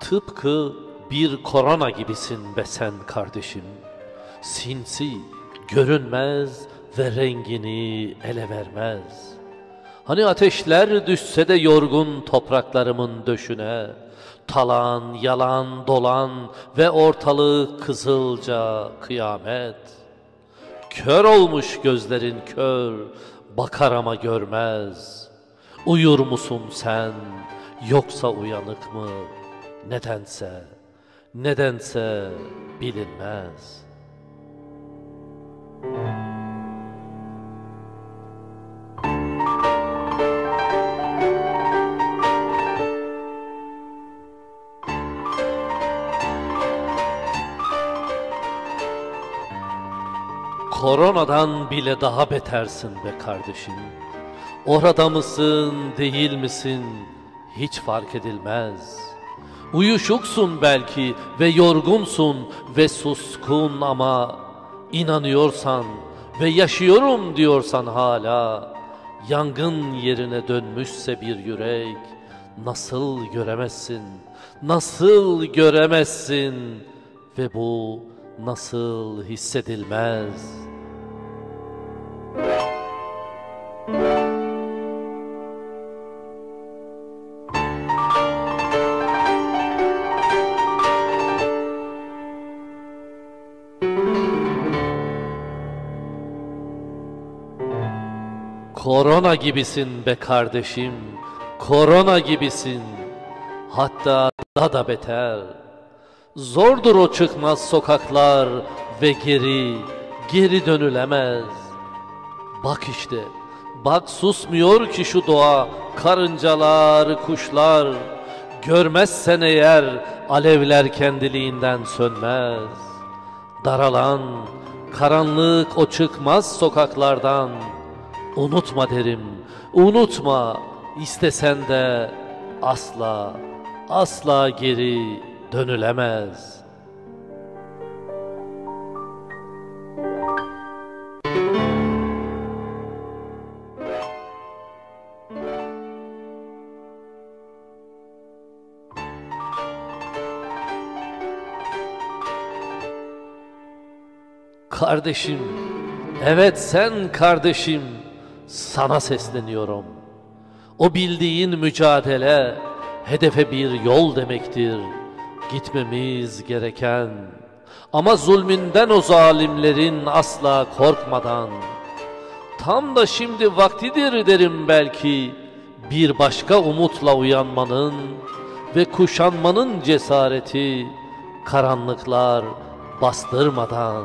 Tıpkı bir korona gibisin be sen kardeşim. Sinsi, görünmez ve rengini ele vermez. Hani ateşler düşse de yorgun topraklarımın döşüne, talan, yalan, dolan ve ortalığı kızılca kıyamet. Kör olmuş gözlerin kör, bakar ama görmez. Uyur musun sen, yoksa uyanık mı? Nedense bilinmez. Koronadan bile daha betersin be kardeşim. Orada mısın, değil misin, hiç fark edilmez. Uyuşuksun belki ve yorgunsun ve suskun ama inanıyorsan ve yaşıyorum diyorsan hala, yangın yerine dönmüşse bir yürek, nasıl göremezsin, nasıl göremezsin ve bu nasıl hissedilmez? Korona gibisin be kardeşim, korona gibisin. Hatta daha da beter. Zordur o çıkmaz sokaklar ve geri dönülemez. Bak işte, bak susmuyor ki şu doğa, karıncalar, kuşlar. Görmezsen eğer alevler kendiliğinden sönmez. Daralan, karanlık o çıkmaz sokaklardan. Unutma derim, unutma, istesen de asla geri dönülemez. Kardeşim, evet sen kardeşim, sana sesleniyorum. O bildiğin mücadele, hedefe bir yol demektir, gitmemiz gereken. Ama zulmünden o zalimlerin asla korkmadan. Tam da şimdi vaktidir derim belki, bir başka umutla uyanmanın ve kuşanmanın cesareti, karanlıklar bastırmadan.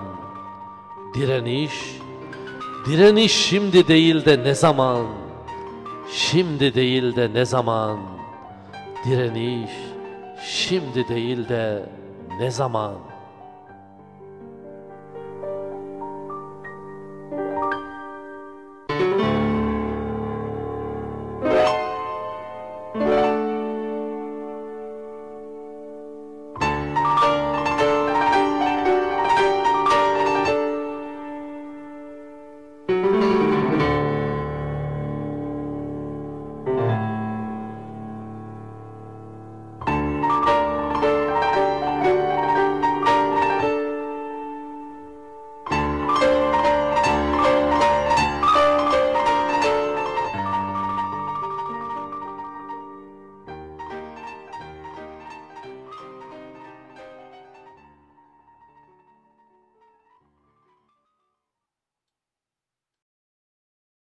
Direniş şimdi değil de ne zaman? Şimdi değil de ne zaman? Direniş şimdi değil de ne zaman?